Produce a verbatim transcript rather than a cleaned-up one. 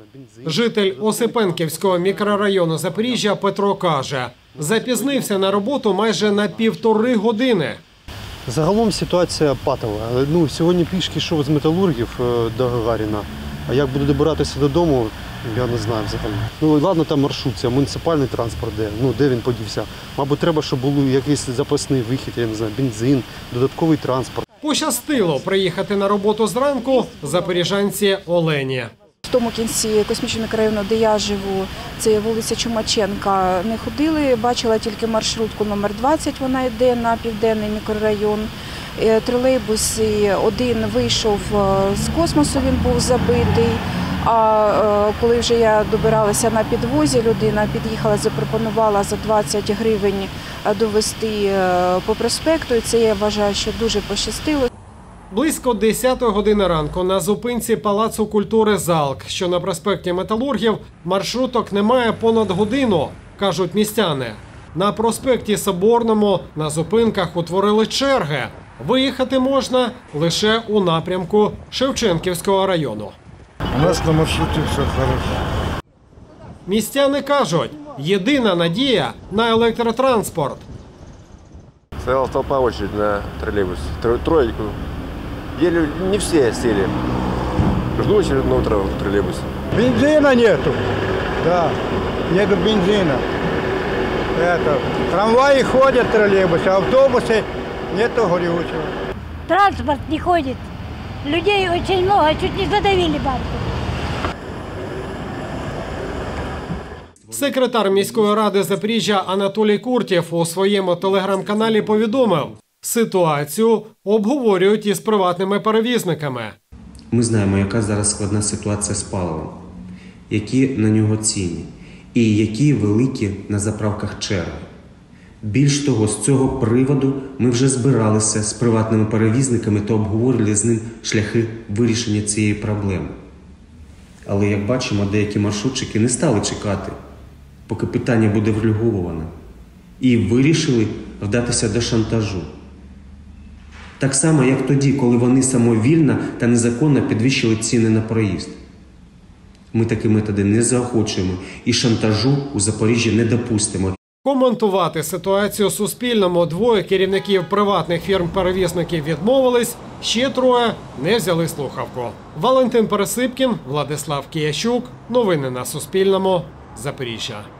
Житель Осипенківського мікрорайону Запоріжжя Петро каже, запізнився на роботу майже на півтори години. Загалом ситуація патова. Ну, сьогодні пішки йшов з Металургів до Гагаріна. А як буду добиратися додому, я не знаю взагалі. Ну, ладно, там маршрут, це муніципальний транспорт, де, ну, де він подівся. Мабуть, треба, щоб був якийсь запасний вихід, я не знаю, бензин, додатковий транспорт. Пощастило приїхати на роботу зранку запоріжанці Олені. В тому кінці космічного мікрорайону, де я живу, це вулиця Чумаченка, не ходили, бачила тільки маршрутку номер двадцять, вона йде на південний мікрорайон. Тролейбус один вийшов з космосу, він був забитий. А коли вже я добиралася на підвозі, людина під'їхала, запропонувала за двадцять гривень довести по проспекту. І це, я вважаю, що дуже пощастило. Близько десятої години ранку на зупинці Палацу культури «Залк», що на проспекті Металургів, маршруток немає понад годину, кажуть містяни. На проспекті Соборному на зупинках утворили черги. Виїхати можна лише у напрямку Шевченківського району. У нас на маршруті все добре. Містяни кажуть, єдина надія на електротранспорт. Стояла толпа очередь на троллейбус, тройку. Еле не все сели. Жду очередного троллейбуса. Бензина нету. Да, нету бензина. Это, трамваи ходят, троллейбусы, автобусы нету горючего. Транспорт не ходит. Людей очень много, чуть не задавили банку. Секретар міської ради Запоріжжя Анатолій Куртєв у своєму телеграм-каналі повідомив, ситуацію обговорюють із приватними перевізниками. Ми знаємо, яка зараз складна ситуація з паливом, які на нього ціни і які великі на заправках черги. Більш того, з цього приводу ми вже збиралися з приватними перевізниками та обговорювали з ним шляхи вирішення цієї проблеми. Але, як бачимо, деякі маршрутчики не стали чекати, поки питання буде врегульоване, і вирішили вдатися до шантажу. Так само, як тоді, коли вони самовільно та незаконно підвищили ціни на проїзд. Ми такі методи не заохочуємо і шантажу у Запоріжжі не допустимо. Коментувати ситуацію Суспільному двоє керівників приватних фірм-перевізників відмовились, ще троє не взяли слухавку. Валентин Пересипкін, Владислав Киящук. Новини на Суспільному. Запоріжжя.